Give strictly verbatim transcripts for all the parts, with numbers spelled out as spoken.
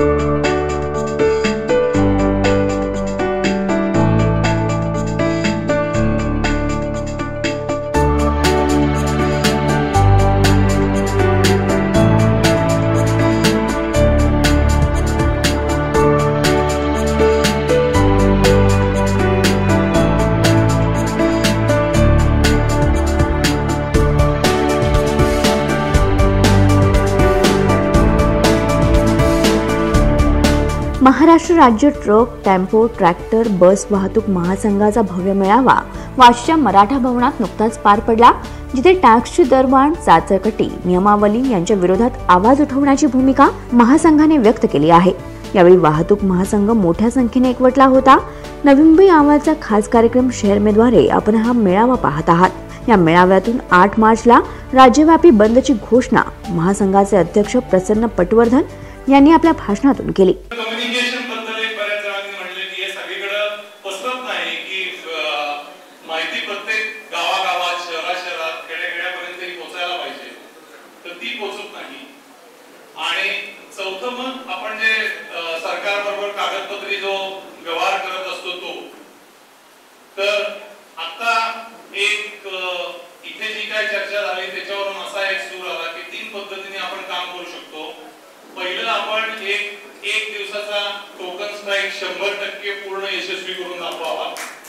महाराष्ट्र राज्य truck, tempo, tractor, बस वाहतूक महासंघाचा भव्य मेळावा वाशीच्या मराठा भवनात नुकताच पार पडला, जिथे टॅक्सची दरवाढ, चाचरकटी, नियमावली यांच्या विरोधात आवाज उठवण्याची भूमिका महासंघाने व्यक्त केली आहे। यावेळी वाहतूक महासंघ मोठ्या संख्येने एकवटला होता। नवी मुंबई आवाजचा खास कार्यक्रम शेअरमेद्वारे आपण हा मेळावा पाहत आहात। या मेळाव्यातून आठ मार्चला राज्यव्यापी बंदची घोषणा महासंघाचे अध्यक्ष प्रसन्न पटवर्धन यांनी आपल्या भाषणातून केली। कम्युनिकेशन बद्दल एक बऱ्याच जणांनी म्हटले की हे सगळीकडे पसरत नाही की माहिती प्रत्येक गावागावात, शहरा शहरात, खेड्याखेड्यापर्यंत पोहोचायला पाहिजे, तर ती पोहोचत नाही। आणि चौथं मग आपण जे सरकार बरोबर कागदपत्री जो व्यवहार करत असतो तो, तर आता एक इथे जी काय चर्चा झाली त्याच्यावरून असा एक सूर आला की तीन पद्धतीने आपण काम करू शकतो। पहिलं, आपण एक एक दिवसाचा टोकन स्ट्राईक शंभर टक्के पूर्ण यशस्वी करून दाखवावा।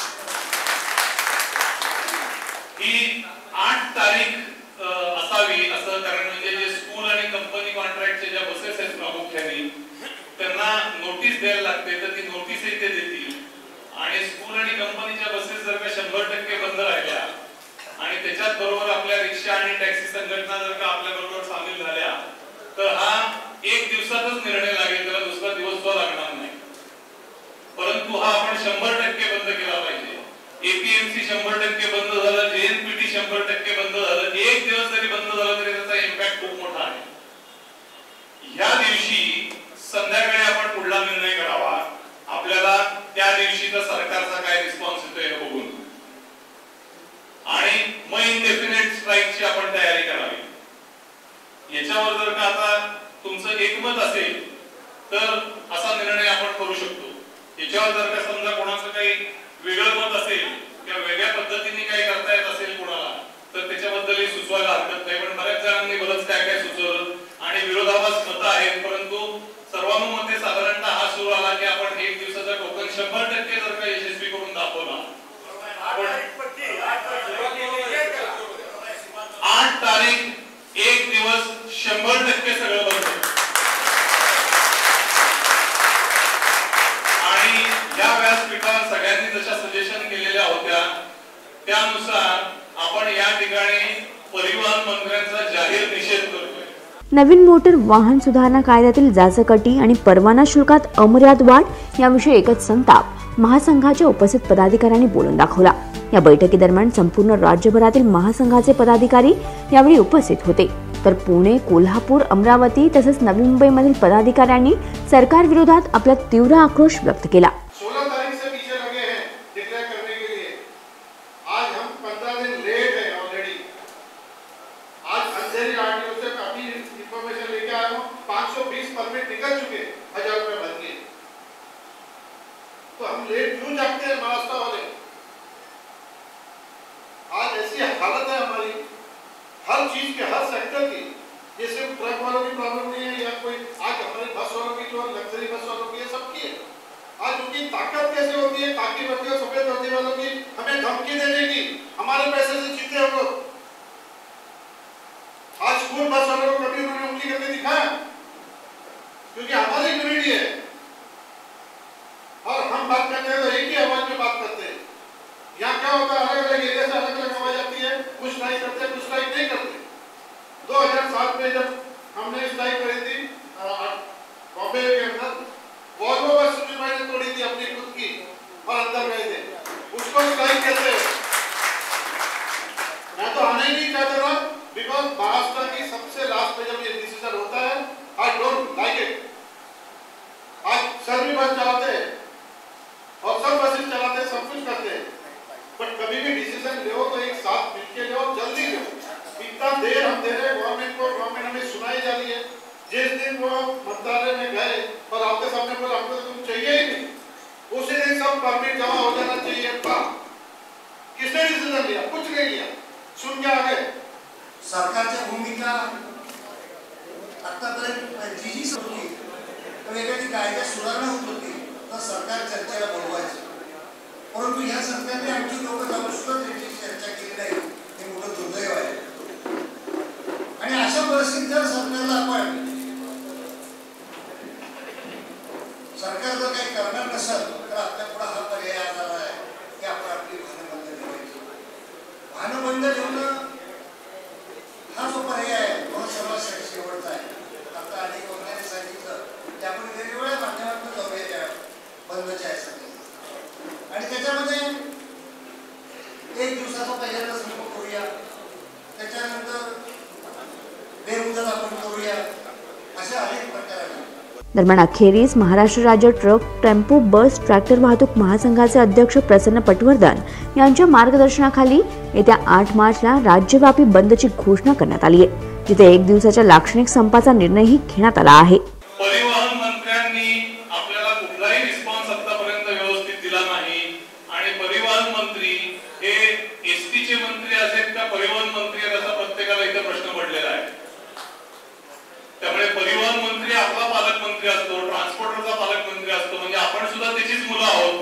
ही आठ तारीख असावी असं, कारण म्हणजे जे स्कूल आणि कंपनी कॉन्ट्रॅक्टचे ज्या बसेस आहेत प्रामुख्याने त्यांना नोटीस द्यायला लागते, तर ती नोटीसही ते देतील। आणि स्कूल आणि कंपनीच्या बसेस जर का शंभर टक्के बंद राहिल्या आणि त्याच्याच बरोबर आपल्या रिक्षा आणि टॅक्सी संघटना जर का आपल्या बरोबर सामील झाल्या, तर हा एक दिवसातच निर्णय लागेल, त्याला दुसरा दिवस तो लागणार नाही। परंतु हा आपण शंभर टक्के बंद केला पाहिजे। एपीएमसी शंभर टक्के बंद झालं, जेएनपीटी शंभर टक्के बंद झालं, एक दिवस जरी बंद झालं तरी त्याचा इम्पॅक्ट खूप मोठा आहे। ह्या दिवशी संध्याकाळी आपण पुढला निर्णय करावा, आपल्याला त्या दिवशीचा सरकारचा काय रिस्पॉन्स येतोय हे बघून, आणि मग इनडेफिनेट स्ट्राईकची आपण तयारी करावी। याच्यावर जर का आता तुमचं एकमत असेल तर असा निर्णय आपण करू शकतो। याच्यावर जर का समजा कोणाचं काही वेगळं मत असेल किंवा वेगळ्या पद्धतीने काही करता येत असेल कोणाला, तर त्याच्याबद्दलही सुचवायला हरकत नाही। पण बऱ्याच जणांनी बरंच काय काय सुचवलं आणि विरोधाभास मतं आहेत, परंतु सर्वानुमते साधारणतः हा सूर आला की आपण एक दिवसाचा टोकन शंभर टक्के जर का यशस्वी करून दाखवला, आठ तारीख एक दिवस शंभर टक्के सगळं बंद। आणि या व्यासपीठावर सगळ्यांनी जशा सजेशन केलेल्या होत्या त्यानुसार आपण या ठिकाणी परिवहन मंत्र्यांचा जाहीर निषेध करतोय। नवीन मोटर वाहन सुधारणा कायद्यातील जाचकटी आणि परवाना शुल्कात अमर्याद वाढ याविषयी एकच संताप महासंघाच्या उपस्थित पदाधिकाऱ्यांनी बोलून दाखवला। या बैठकीदरम्यान संपूर्ण राज्यभरातील महासंघाचे पदाधिकारी यावेळी उपस्थित होते, तर पुणे, कोल्हापूर, अमरावती तसेच नवी मुंबईमधील पदाधिकाऱ्यांनी सरकार विरोधात आपला तीव्र आक्रोश व्यक्त केला। सोलह तारीख से पीछे लगे हैं डिक्लेयर करने के लिए। आज हम पंद्रह दिन लेट हैं ऑलरेडी। आज अंधेरी आरटीओ से काफी इंफॉर्मेशन लेके आया हूँ, पाँच सौ बीस परमिट निकल चुके, हजार रुपए भर के। तो हम लेट क्यों जागते हैं महाराष्ट्र वाले? आज ऐसी हालत है हमारी हर चीज के, हर सेक्टर की। ये सिर्फ ट्रक वालों की प्रॉब्लम नहीं है या कोई, आज हमारे बस वालों की, जो लग्जरी बस वालों की, ये सबकी है। आज उनकी ताकत कैसे होती है, काकी वर्दी और सफेद वर्दी वालों की, हमें धमकी देने की, हमारे पैसे से जीते हम लोग। आज स्कूल बस वालों को कभी उन्होंने उंगली करके दिखाया? क्योंकि हमारी यूनिटी है और हम बात करते हैं तो एक ही आवाज में बात करते हैं। यहाँ क्या होता है, अलग अलग एरिया से अलग अलग आवाज आती है, कुछ स्ट्राइक करते, कुछ स्ट्राइक नहीं करते। दो हजार सात में जब हमने स्ट्राइक करी थी बॉम्बे के अंदर, वॉल्वो बस सुनील भाई ने तोड़ी थी अपनी खुद की और अंदर गए थे, उसको स्ट्राइक कहते हैं। मैं तो आने ही नहीं चाहता था, बिकॉज महाराष्ट्र की सबसे लास्ट में जब ये डिसीजन होता है, आई डोंट लाइक इट। आज सर भी बस चलाते हैं और सब बसेस चलाते हैं, सब कुछ करते हैं, बट कभी भी डिसीजन ले तो एक साथ मिलके लो, जल्दी लो। इतना देर हम दे रहे गवर्नमेंट को, गवर्नमेंट हमें सुनाई जा रही है। जिस दिन वो मंत्रालय में गए और नहीं लिया, सुन के आ गए। सरकारची भूमिका आतापर्यंत जी जी होती तर एखादी कायदा सुधारणा होत होती तर सरकार चर्चेला बोलवायचं, परंतु या सरकारने आणखी लोक जाऊन सुद्धा त्यांची चर्चा केली नाही, हे मोठं दुर्दैव आहे। आणि अशा परिस्थितीत जर सरकारला आपण सरकार जर काही करणार नसेल तर आपल्या पुढे हा पर्याय आला आहे की आपण आपली वाहनं बंद ठेवायची। वाहनं बंद ठेवणं हा जो पर्याय आहे तो सर्वांसाठी शेवटचा आहे। आता अनेक वक्त्यांनी सांगितलं की आपण वेगवेगळ्या माध्यमातून जाऊया त्या बंदच्या यासाठी, आणि त्याच्यामध्ये एक दिवसाचा पहिल्यांदा संप करूया, त्याच्यानंतर बेमुदत आपण करूया, असे अनेक प्रकार आहेत। दरम्यान अखेरीस महाराष्ट्र राज्य ट्रक टेम्पो बस ट्रॅक्टर वाहतूक महासंघाचे अध्यक्ष प्रसन्न पटवर्धन यांच्या मार्गदर्शनाखाली येत्या आठ मार्चला राज्यव्यापी बंदची घोषणा करण्यात आली आहे, जिथे एक दिवसाच्या लाक्षणिक संपाचा निर्णयही घेण्यात आला आहे। परिवहन मंत्र्यांनी आपल्याला कुठलाही रिस्पॉन्स आतापर्यंत व्यवस्थित दिला नाही, आणि परिवहन मंत्री हे एसटीचे मंत्री असेल का परिवहन मंत्री असा प्रत्येकाला इथे प्रश्न पडलेला आहे। त्यामुळे परिवहन मंत्री आपला पालकमंत्री असतो, ट्रान्सपोर्टरचा पालकमंत्री असतो, म्हणजे आपण सुद्धा त्याचीच मुलं आहोत।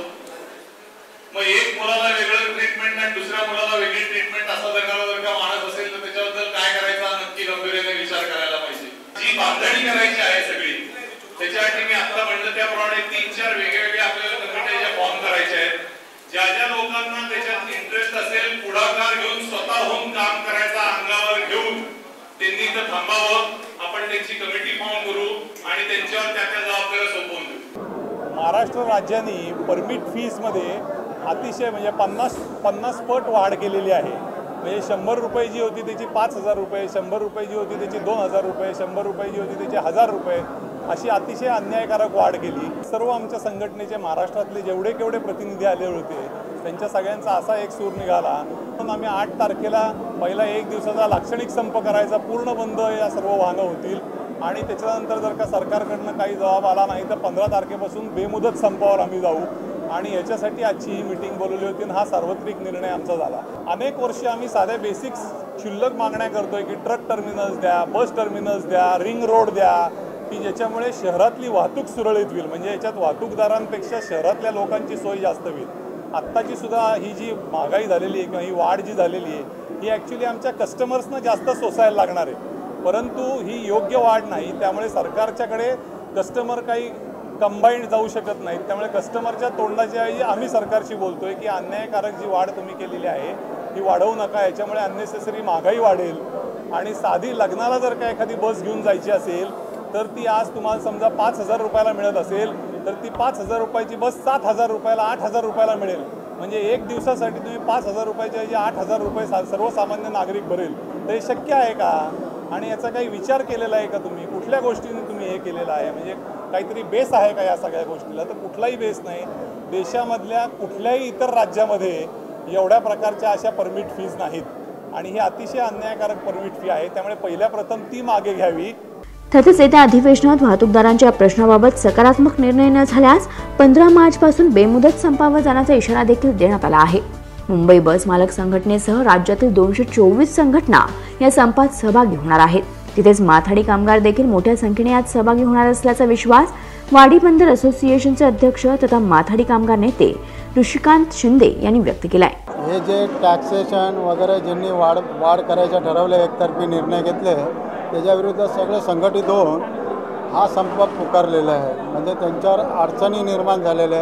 मग एक मुलाला वेगळं ट्रीटमेंट आणि दुसऱ्या मुलाला वेगळी ट्रीटमेंट असा जर का जर का माणूस असेल तर त्याच्याबद्दल काय करायचा नक्की गंभीरतेने विचार करायला पाहिजे। जी बांधणी करायची आहे सगळी, त्याच्यासाठी मी आता म्हणलं त्याप्रमाणे तीन चार वेगवेगळे आपल्याला कमिट्या फॉर्म करायचे आहेत। ज्या ज्या लोकांना त्याच्यात इंटरेस्ट असेल, पुढाकार घेऊन स्वतःहून काम करायचा अंगावर घेऊन त्यांनी तर थांबावं, आपण त्यांची कमिटी फॉर्म करू आणि त्यांच्यावर त्या त्या जबाबदाऱ्या सोपवून देऊ। महाराष्ट्र राज्याने परमिट फीजमध्ये अतिशय म्हणजे पन्नास पन्नास पट वाढ केलेली आहे। म्हणजे शंभर रुपये जी होती त्याची पाच हजार रुपये, शंभर रुपये जी होती त्याची दोन हजार रुपये, शंभर रुपये जी होती त्याची हजार रुपये, अशी अतिशय अन्यायकारक वाढ केली। सर्व आमच्या संघटनेचे महाराष्ट्रातले जेवढे केवढे प्रतिनिधी आले होते त्यांच्या सगळ्यांचा असा एक सूर निघाला, म्हणून आम्ही आठ तारखेला पहिला एक दिवसाचा लाक्षणिक संप करायचा, पूर्ण बंद या सर्व वाहनं होतील, आणि त्याच्यानंतर जर का सरकारकडनं काही जबाब आला नाही तर पंधरा तारखेपासून बेमुदत संपावर आम्ही जाऊ, आणि याच्यासाठी आजची ही मीटिंग बोलवली होती आणि हा सार्वत्रिक निर्णय आमचा झाला। अनेक वर्षे आम्ही साध्या बेसिक्स क्षुल्लक मागण्या करतोय की ट्रक टर्मिनल्स द्या, बस टर्मिनल्स द्या, रिंग रोड द्या, की ज्याच्यामुळे शहरातली वाहतूक सुरळीत होईल, म्हणजे याच्यात वाहतूकदारांपेक्षा शहरातल्या लोकांची सोय जास्त होईल। आत्ताची सुद्धा ही जी महागाई झालेली आहे किंवा ही वाढ जी झालेली आहे ही ॲक्च्युली आमच्या कस्टमर्सना जास्त सोसायला लागणार आहे, परंतु ही योग्य वाढ नाही। त्यामुळे सरकारच्याकडे कस्टमर काही कंबाईंड जाऊ शकत नाहीत, त्यामुळे कस्टमरच्या तोंडाच्या ऐवजी आम्ही सरकारशी बोलतोय की अन्यायकारक जी वाढ तुम्ही केलेली आहे ही वाढवू नका, याच्यामुळे अननेसेसरी महागाई वाढेल, आणि साधी लग्नाला जर का एखादी बस घेऊन जायची असेल तर ती आज तुम्हाला समजा पाच हजार रुपयाला मिळत असेल तर ती पाच हजार रुपयाची बस सात हजार रुपयाला आठ हजार रुपयाला मिळेल, म्हणजे एक दिवसासाठी तुम्ही पाच हजार रुपयाच्या ऐवजी आठ हजार रुपये सर्वसामान्य नागरिक भरेल, तर हे शक्य आहे का? आणि याचा काही विचार केलेला आहे का तुम्ही? कुठल्या गोष्टीने तुम्ही हे केलेलं आहे? म्हणजे काहीतरी बेस आहे का या सगळ्या गोष्टीला? तर कुठलाही बेस नाही। देशामधल्या कुठल्याही इतर राज्यामध्ये एवढ्या प्रकारच्या अशा परमिट फीज नाहीत, आणि ही अतिशय अन्यायकारक परमिट फी आहे, त्यामुळे पहिल्या प्रथम ती मागे घ्यावी। तसेच येत्या अधिवेशनात वाहतूकदारांच्या प्रश्नाबाबत सकारात्मक निर्णय न झाल्यास पंधरा मार्च पासून बेमुदत संपावर जाण्याचा इशारा देखील देण्यात आला आहे। मुंबई बस मालक संघटनेसह राज्यातील दोनशे चोवीस संघटना या संपात सहभागी होणार आहेत। तिथेच माथाडी कामगार देखील मोठ्या संख्येने यात सहभागी होणार असल्याचा विश्वास वाडी बंदर असोसिएशनचे अध्यक्ष तथा माथाडी कामगार नेते ऋषिकांत शिंदे यांनी व्यक्त केलाय। हे जे टॅक्सेशन वगैरे ज्यांनी वाढ वाढ करायचं ठरवले, एकतर्फी निर्णय घेतले, त्याच्याविरुद्ध सगळे संघटित होऊन हा संप पुकारलेला आहे। म्हणजे त्यांच्यावर अडचणी निर्माण झालेल्या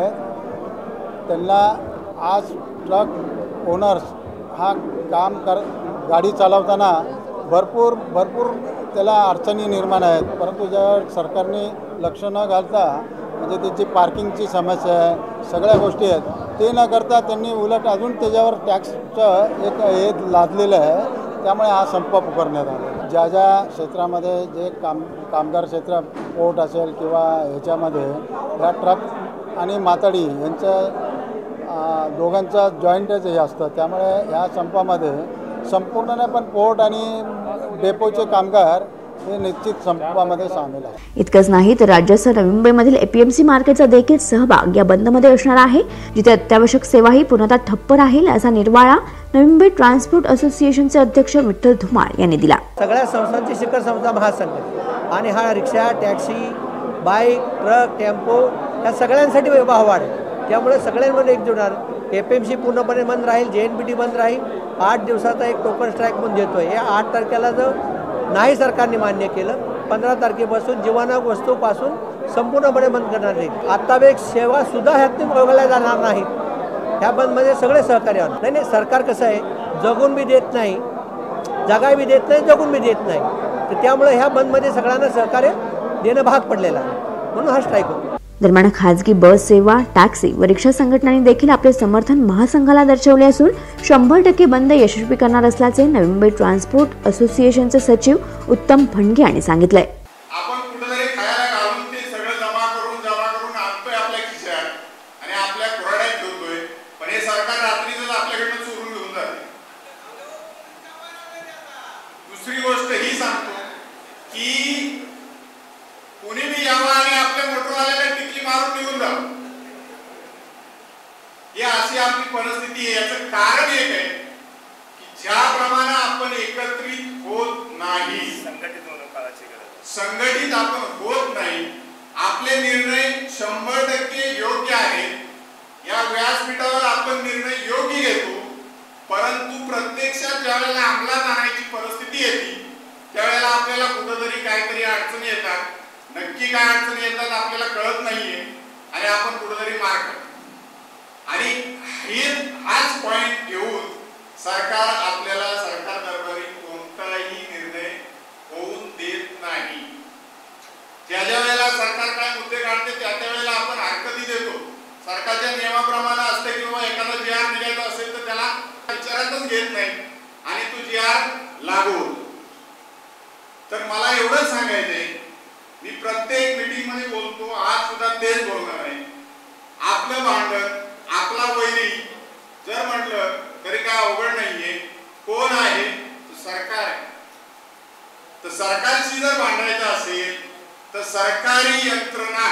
आहेत। त्यांना आज ट्रक ओनर्स हा काम कर गाडी चालवताना भरपूर भरपूर त्याला अडचणी निर्माण आहेत, परंतु ज्यावर सरकारने लक्ष न घालता म्हणजे त्याची पार्किंगची समस्या आहे, सगळ्या गोष्टी आहेत, ते न करता त्यांनी उलट अजून त्याच्यावर टॅक्सचं एक हे लादलेलं आहे। त्यामुळे हा संप पुकारण्यात आला। ज्या ज्या क्षेत्रामध्ये जे काम कामगार क्षेत्र पोर्ट असेल किंवा ह्याच्यामध्ये ह्या ट्रक आणि माथाडी यांच्या दोघांचा जॉईंटच हे असतं, त्यामुळे ह्या संपामध्ये संपूर्ण पण पोर्ट आणि डेपोचे कामगार हे निश्चित संपामध्ये सामील आहे. इतकंच नाही तर राज्यासह नवी मुंबईमधील एपीएमसी मार्केटचा देखील सहभाग या बंदमध्ये असणार आहे, जिथे अत्यावश्यक सेवाही पूर्णतः ठप्प राहील असा निर्वाळा नवी मुंबई ट्रान्सपोर्ट असोसिएशनचे अध्यक्ष विठ्ठल धुमाळ यांनी दिला. सगळ्या संस्थांची शिखर संस्था महासंघ आणि हा rickshaw, taxi, bike, truck, tempo या सगळ्यांसाठी भाववाढ आहे. त्यामुळे सगळ्यांमध्ये एकजूट होणार. एपीएमसी पूर्णपणे बंद राहील, जे एन पी टी बंद राहील. आठ दिवसाचा एक टोकन स्ट्राईक म्हणून देतोय. हे आठ तारखेला जर नाही सरकारने मान्य केलं, पंधरा तारखेपासून जीवनावश्यक वस्तूपासून संपूर्णपणे बंद करणार नाही. आत्तावेक सेवा सुद्धा ह्यात वगळल्या जाणार नाहीत. ह्या बंदमध्ये सगळे सहकार्य होणार. नाही नाही सरकार कसं आहे, जगून बी देत नाही, जगाय बी देत नाही, जगून बी देत नाही. तर त्यामुळे ह्या बंदमध्ये सगळ्यांना सहकार्य देणं भाग पडलेलं आहे, म्हणून हा स्ट्राईक होतो. दरम्यान खासगी बस सेवा, टॅक्सी व रिक्षा संघटनांनी देखील आपले समर्थन महासंघाला दर्शवले असून शंभर टक्के बंद यशस्वी करणार असल्याचे नवी मुंबई ट्रान्सपोर्ट असोसिएशनचे सचिव उत्तम भणगे यांनी सांगितलंय. आपण कुठेतरी खायला घालून ते सगळं जमा करून जमा करून आणतोय आपल्या खिशात आणि आपल्या कुऱ्हाड्यात ठेवतोय, पण हे सरकार रात्रीच आपल्याकडनं चोरून घेऊन जाते. दुसरी गोष्ट ही सांगतो की कोणी बी यावं आणि आपल्या मोटरवाल्याला टिकली मारून निघून जावं, ही अशी आपली परिस्थिती आहे. याचं कारण एक आहे की ज्याप्रमाणे आपण एकत्रित होत नाही, संघटित आपण होत नाही, आपले निर्णय शंभर टक्के योग्य आहेत, या व्यासपीठावर आपण निर्णय योग्य घेतो, परंतु प्रत्यक्षात ज्यावेळेला अंमलात आणायची परिस्थिती येते त्यावेळेला आपल्याला कुठेतरी काहीतरी अडचणी येतात. नक्की काय अडचणी येतात आपल्याला कळत नाहीये आणि आपण कुठेतरी मार करतो. आणि हे हाच पॉइंट घेऊन सरकार आपल्याला सरकार दरबारी कोणताही निर्णय होऊन देत नाही. ज्या ज्या वेळेला सरकार काय मुद्दे काढते त्या त्या वेळेला आपण हरकती देतो. सरकारच्या नियमाप्रमाणे असते की बाबा एखादा जी आर निघायचा असेल तर त्याला विचारातच घेत नाही आणि तो जी आर लागू होतो. तर मला एवढंच सांगायचंय, मी प्रत्येक मीटिंग मध्ये बोलतो, आज सुद्धा तेच बोलणार आहे. आपलं भांडण, आपला वैरी जर म्हटलं तरी काय अवघड नाहीये. कोण आहे? सरकार आहे. तर सरकारशी जर भांडायचं असेल तर सरकारी यंत्रणा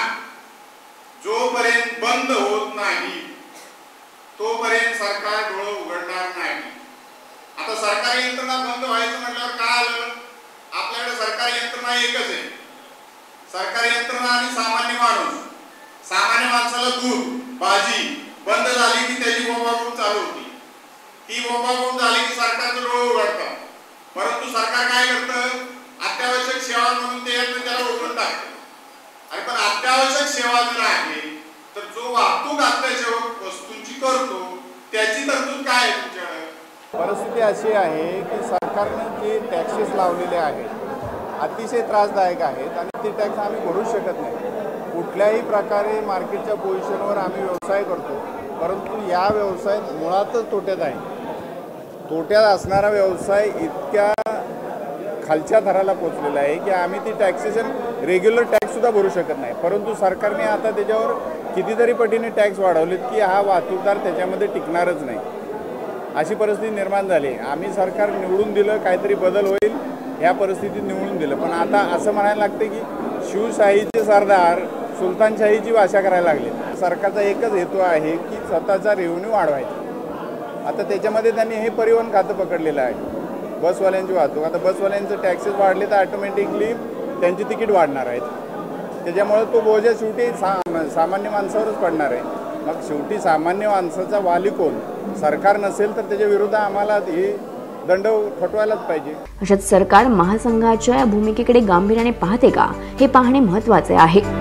जोपर्यंत बंद होत नाही तोपर्यंत सरकार डोळं उघडणार नाही. आता सरकारी यंत्रणा बंद व्हायचं म्हटल्यावर काय आलं? आपल्याकडे सरकारी यंत्रणा एकच आहे, सरकारी यंत्रणा आणि सामान्य माणूस. सामान्य माणसाला दूध, भाजी बंद झाली की त्याची बोंबाबोंब चालू होती. ती बोंबाबोंब झाली की सरकारचं डोळं उघडतं. परंतु सरकार काय करतं? अत्यावश्यक सेवा म्हणून ते त्याला उघडून टाकतं. आणि पण अत्यावश्यक सेवा जर आहे तर जो वाहतूक अत्यावश्यक वस्तूंची करतो त्याची तरतूद काय आहे तुमच्याकडे? परिस्थिती अशी आहे की सरकारने जे टॅक्सेस लावलेले आहेत अतिशय त्रासदायक आहेत आणि ते टॅक्स आम्ही भरू शकत नाही. कुठल्याही प्रकारे मार्केटच्या पोझिशनवर आम्ही व्यवसाय करतो, परंतु या व्यवसायात मुळातच तोट्यात आहे. तोट्यात असणारा व्यवसाय इतक्या खालच्या थराला पोचलेला आहे की आम्ही ती टॅक्सेशन रेग्युलर टॅक्ससुद्धा भरू शकत नाही. परंतु सरकारने आता त्याच्यावर कितीतरी पटीने टॅक्स वाढवलेत की हा वाहतूकदार त्याच्यामध्ये टिकणारच नाही, अशी परिस्थिती निर्माण झाली. आम्ही सरकार निवडून दिलं, काहीतरी बदल होईल ह्या परिस्थितीत निवडून दिलं, पण आता असं म्हणायला लागतं की शिवशाहीचे सरदार सुलतानशाहीची भाषा करायला लागले. सरकारचा एकच हेतू आहे की स्वतःचा रेव्हेन्यू वाढवायचा. आता त्याच्यामध्ये त्यांनी हे परिवहन खातं पकडलेलं आहे, बसवाल्यांची वाहतूक. आता बसवाल्यांचं टॅक्सेस वाढले तर ऑटोमॅटिकली त्यांची तिकीट वाढणार आहेत. त्याच्यामुळे तो बोजा शेवटी सा सामान्य माणसावरच पडणार आहे. मग शेवटी सामान्य माणसाचा वाली कोण? सरकार नसेल तर त्याच्या विरुद्ध आम्हाला हे दंड ठोठवायलाच पाहिजे. अशात सरकार महासंघाच्या भूमिकेकडे गांभीर्याने पाहते का हे पाहणे महत्त्वाचे आहे.